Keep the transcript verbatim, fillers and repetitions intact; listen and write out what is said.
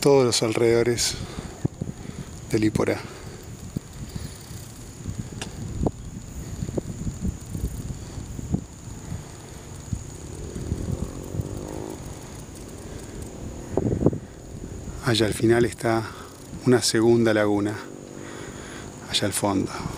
todos los alrededores del Iporá. Allá al final está una segunda laguna, allá al fondo.